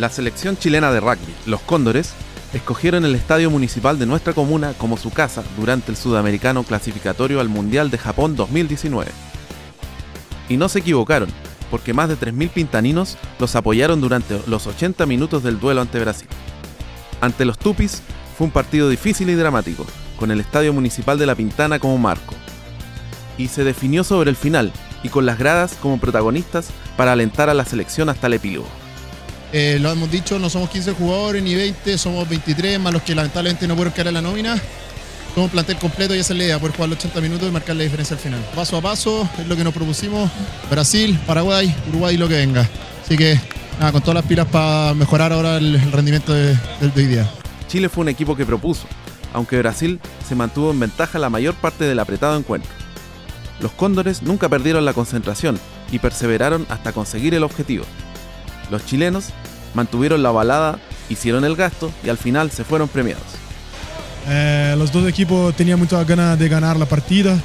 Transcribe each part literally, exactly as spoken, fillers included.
La selección chilena de rugby, los Cóndores, escogieron el estadio municipal de nuestra comuna como su casa durante el sudamericano clasificatorio al Mundial de Japón dos mil diecinueve. Y no se equivocaron, porque más de tres mil pintaninos los apoyaron durante los ochenta minutos del duelo ante Brasil. Ante los Tupis fue un partido difícil y dramático, con el estadio municipal de La Pintana como marco. Y se definió sobre el final, y con las gradas como protagonistas para alentar a la selección hasta el epílogo. Eh, lo hemos dicho, no somos quince jugadores ni veinte, somos veintitrés, más los que lamentablemente no pudieron quedar en la nómina. Somos un plantel completo y esa es la idea, poder jugar los ochenta minutos y marcar la diferencia al final. Paso a paso, es lo que nos propusimos, Brasil, Paraguay, Uruguay y lo que venga. Así que, nada, con todas las pilas para mejorar ahora el, el rendimiento de, de, de hoy día. Chile fue un equipo que propuso, aunque Brasil se mantuvo en ventaja la mayor parte del apretado encuentro. Los Cóndores nunca perdieron la concentración y perseveraron hasta conseguir el objetivo. Los chilenos mantuvieron la balada, hicieron el gasto y al final se fueron premiados. Eh, los dos equipos tenían muchas ganas de ganar la partida.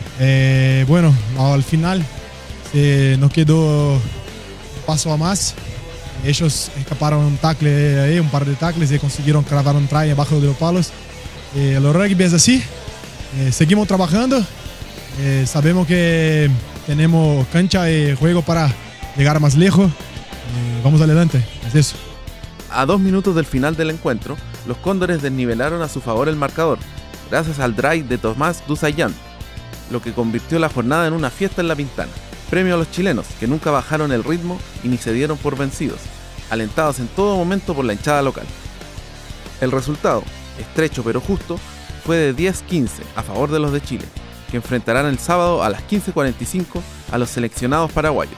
Eh, bueno, al final eh, nos quedó un paso a más. Ellos escaparon un tackle, ahí, un par de tackles y consiguieron clavar un try abajo de los palos. Eh, los rugby es así. Eh, seguimos trabajando. Eh, sabemos que tenemos cancha y juego para llegar más lejos. Eh, vamos adelante, es eso. A dos minutos del final del encuentro, los Cóndores desnivelaron a su favor el marcador, gracias al drive de Tomás Dusayan, lo que convirtió la jornada en una fiesta en La Pintana. Premio a los chilenos, que nunca bajaron el ritmo y ni se dieron por vencidos, alentados en todo momento por la hinchada local. El resultado, estrecho pero justo, fue de diez quince a favor de los de Chile, que enfrentarán el sábado a las quince cuarenta y cinco a los seleccionados paraguayos.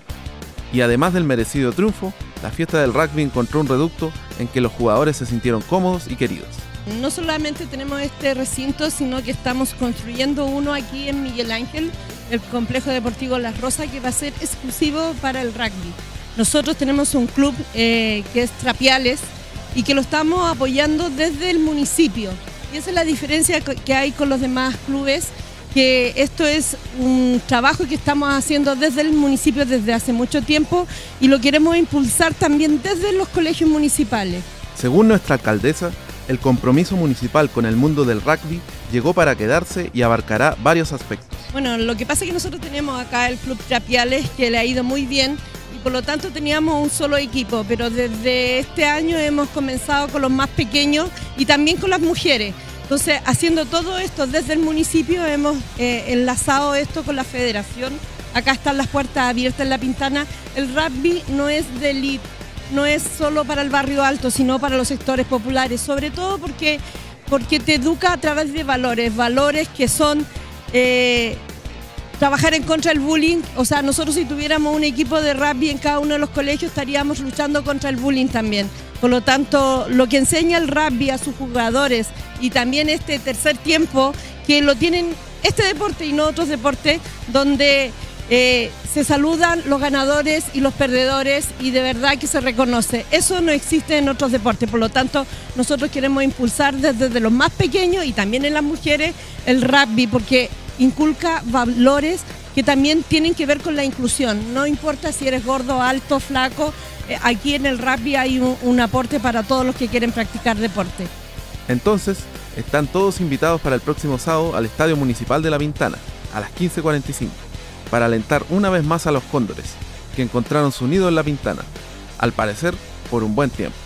Y además del merecido triunfo, la fiesta del rugby encontró un reducto en que los jugadores se sintieron cómodos y queridos. No solamente tenemos este recinto, sino que estamos construyendo uno aquí en Miguel Ángel, el complejo deportivo Las Rosas, que va a ser exclusivo para el rugby. Nosotros tenemos un club eh, que es Trapiales y que lo estamos apoyando desde el municipio. Y esa es la diferencia que hay con los demás clubes, que esto es un trabajo que estamos haciendo desde el municipio desde hace mucho tiempo y lo queremos impulsar también desde los colegios municipales. Según nuestra alcaldesa, el compromiso municipal con el mundo del rugby llegó para quedarse y abarcará varios aspectos. Bueno, lo que pasa es que nosotros tenemos acá el Club Trapiales, que le ha ido muy bien y por lo tanto teníamos un solo equipo, pero desde este año hemos comenzado con los más pequeños y también con las mujeres. Entonces, haciendo todo esto desde el municipio, hemos eh, enlazado esto con la federación. Acá están las puertas abiertas en La Pintana. El rugby no es de elite, no es solo para el barrio alto, sino para los sectores populares, sobre todo porque, porque te educa a través de valores, valores que son eh, trabajar en contra del bullying. O sea, nosotros si tuviéramos un equipo de rugby en cada uno de los colegios estaríamos luchando contra el bullying también. Por lo tanto, lo que enseña el rugby a sus jugadores y también este tercer tiempo, que lo tienen este deporte y no otros deportes, donde eh, se saludan los ganadores y los perdedores y de verdad que se reconoce. Eso no existe en otros deportes, por lo tanto, nosotros queremos impulsar desde, desde los más pequeños y también en las mujeres el rugby, porque inculca valores que también tienen que ver con la inclusión. No importa si eres gordo, alto, flaco, eh, aquí en el rugby hay un, un aporte para todos los que quieren practicar deporte. Entonces, están todos invitados para el próximo sábado al Estadio Municipal de La Pintana, a las quince cuarenta y cinco, para alentar una vez más a los Cóndores, que encontraron su nido en La Pintana, al parecer por un buen tiempo.